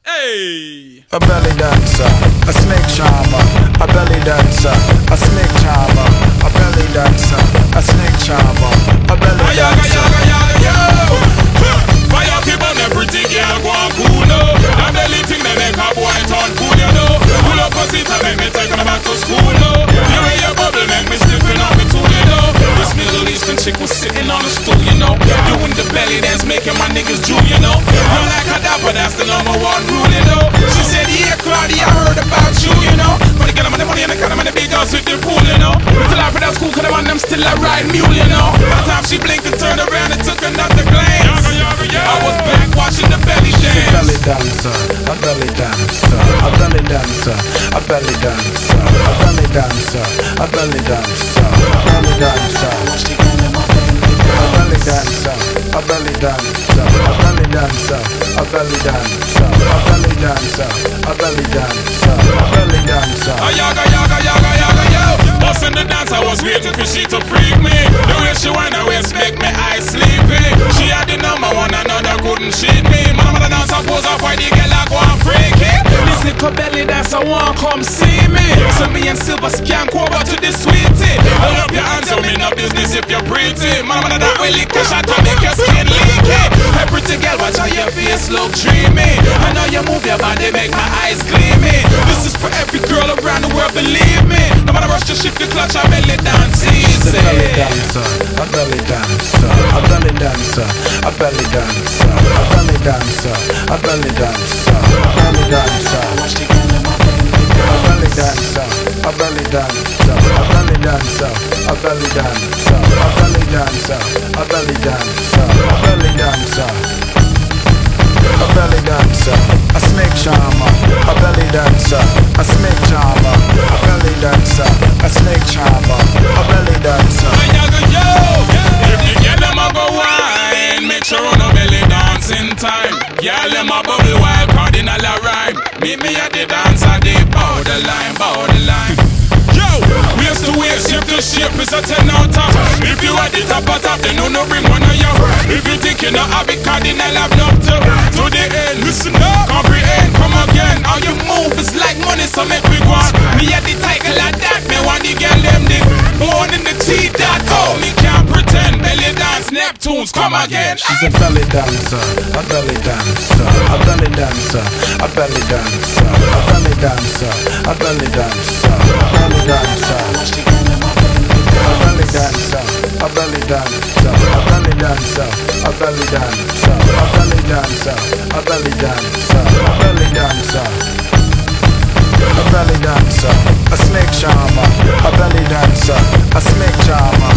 Hey! A belly dancer, a snake charmer, a belly dancer, a snake charmer, a belly dancer, a snake charmer, a belly dancer. Fire people and everything, girl, go on cool, no. That belly thing they make a boy turn cool, you know. Pull up a seat and make me take her back to school, no. The way your bubble make me slipping off me too, you know. This Middle Eastern chick was sitting on a stool, you know. Doing the belly dance, making my niggas drool, you know. I'm like her dad, but that's the #1 rule, you know. She said, yeah, Claudia, I heard about you, you know. But they get them the money and they cut them in the big house with the pool, you know. Until I for that school, cause them still a ride mule, you know. By the time she blinked and turned around and took another glance, I was back watching the belly dance. A belly dancer, a belly dancer, a belly dancer, a belly dancer, a belly dancer, a belly dancer, a belly dancer. A belly dancer, a belly dancer, a belly dancer, a belly dancer, a belly dancer, a belly dancer, a belly dancer. A yaga yaga yaga yaga yo. Us in the dance, I was waiting for she to freak me. The way she went away make me eyes sleepy. She had the #1, another couldn't cheat me. Man, the dance I pose off why the girl I go and freaky. This little belly dancer want come see me. So me and Silver Skank over to the sweetie. Hold up your hands, you mean no business if you're pretty. Man, that way lick a shot to make your skin leaky. Hey pretty girl, watch how your face look dreamy. I know you move your body, make my eyes gleamy. This is for every girl around the world, believe me. No matter rush to shift the clutch, I belly dance easy. A belly dancer, a belly dancer, a belly dancer, a belly dancer, a belly dancer, a belly dancer, a belly dancer. A belly dancer, a belly dancer, a belly dancer, a belly dancer, a belly dancer, a belly dancer, a belly dancer. A belly dancer, a snake charmer, a belly dancer, a snake charmer, a belly dancer, a snake charmer, a belly dancer. If you get them a go wine, make sure on a belly dance in time. Girl, them a bubble while Kardinal a rhyme. Meet me at the dance at the borderline, borderline. Yo, waist to waist, shape to shape is a 10 out of. If you at the top of top, then no bring one of you. If you think you know have it, Kardinal have enough to the end. Listen up, comprehend, come again. How you move is like money, so make we go on. Me at the title like that, me want the girl them this. Born in the T-dot, oh, me can't pretend. Belly dance, Neptunes, come again. She's a belly dancer, a belly dancer, a belly dancer, a belly dancer, a belly dancer, a belly dancer, a belly dancer. A belly dancer, a belly dancer, a belly dancer, a belly dancer, a belly dancer, a belly dancer, a belly dancer. A belly dancer, a snake charmer, a belly dancer, a snake charmer,